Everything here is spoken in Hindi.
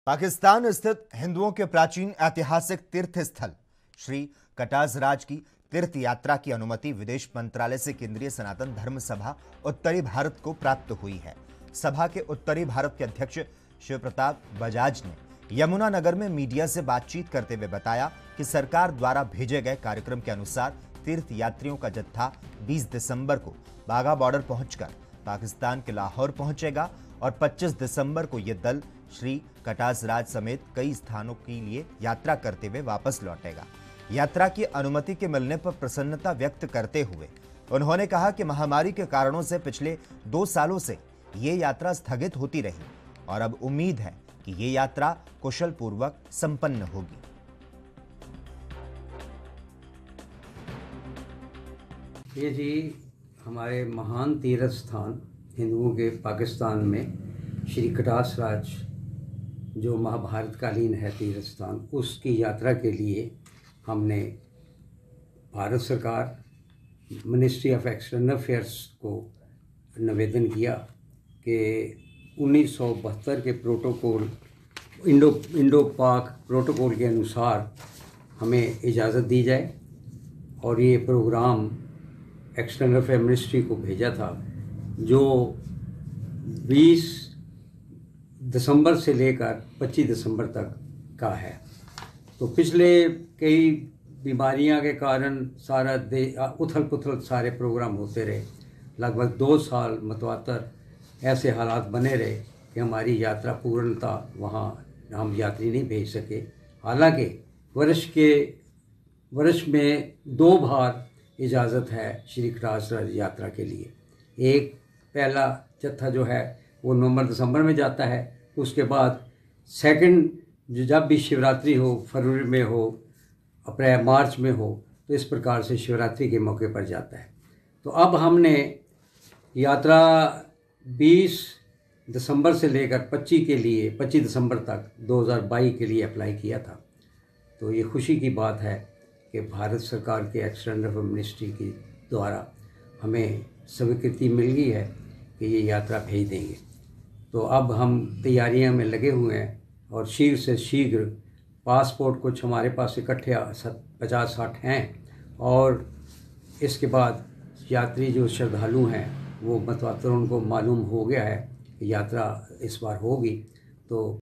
पाकिस्तान स्थित हिंदुओं के प्राचीन ऐतिहासिक तीर्थ स्थल श्री कटासराज की तीर्थ यात्रा की अनुमति विदेश मंत्रालय से केंद्रीय सनातन धर्म सभा उत्तरी भारत को प्राप्त हुई है। सभा के उत्तरी भारत के अध्यक्ष शिव प्रताप बजाज ने यमुनानगर में मीडिया से बातचीत करते हुए बताया कि सरकार द्वारा भेजे गए कार्यक्रम के अनुसार तीर्थ यात्रियों का जत्था 20 दिसंबर को बाघा बॉर्डर पहुंचकर पाकिस्तान के लाहौर पहुंचेगा और 25 दिसंबर को यह दल श्री कटासराज समेत कई स्थानों के लिए यात्रा करते हुए वापस लौटेगा। यात्रा की अनुमति के मिलने पर प्रसन्नता व्यक्त करते हुए उन्होंने कहा कि महामारी के कारणों से पिछले 2 सालों से ये यात्रा स्थगित होती रही और अब उम्मीद है कि ये यात्रा कुशल पूर्वक संपन्न होगी। ये जी हमारे महान तीर्थ स्थान हिंदुओं के पाकिस्तान में श्री कटासराज जो महाभारतकालीन है तीर्थ स्थान, उसकी यात्रा के लिए हमने भारत सरकार मिनिस्ट्री ऑफ एक्सटर्नल अफेयर्स को निवेदन किया कि 1972 के प्रोटोकॉल इंडो पाक प्रोटोकॉल के अनुसार हमें इजाज़त दी जाए और ये प्रोग्राम एक्सटर्नल अफेयर मिनिस्ट्री को भेजा था, जो 20 दिसंबर से लेकर 25 दिसंबर तक का है। तो पिछले कई बीमारियां के कारण सारा उथल पुथल सारे प्रोग्राम होते रहे। लगभग 2 साल मतवातर ऐसे हालात बने रहे कि हमारी यात्रा पूर्णतः वहाँ हम यात्री नहीं भेज सके। हालांकि वर्ष में 2 बार इजाज़त है श्री कटासराज यात्रा के लिए। एक पहला जत्था जो है वो नवंबर दिसंबर में जाता है, उसके बाद सेकंड जब भी शिवरात्रि हो, फरवरी में हो, अप्रैल मार्च में हो, तो इस प्रकार से शिवरात्रि के मौके पर जाता है। तो अब हमने यात्रा 20 दिसंबर से लेकर 25 दिसंबर तक 2022 के लिए अप्लाई किया था। तो ये खुशी की बात है कि भारत सरकार के एक्सटर्नल अफेयर मिनिस्ट्री के द्वारा हमें स्वीकृति मिल गई है कि ये यात्रा भेज देंगे। तो अब हम तैयारियों में लगे हुए हैं और शीघ्र से शीघ्र पासपोर्ट कुछ हमारे पास इकट्ठे 50-60 हैं और इसके बाद यात्री जो श्रद्धालु हैं वो मतवातर उनको मालूम हो गया है कि यात्रा इस बार होगी। तो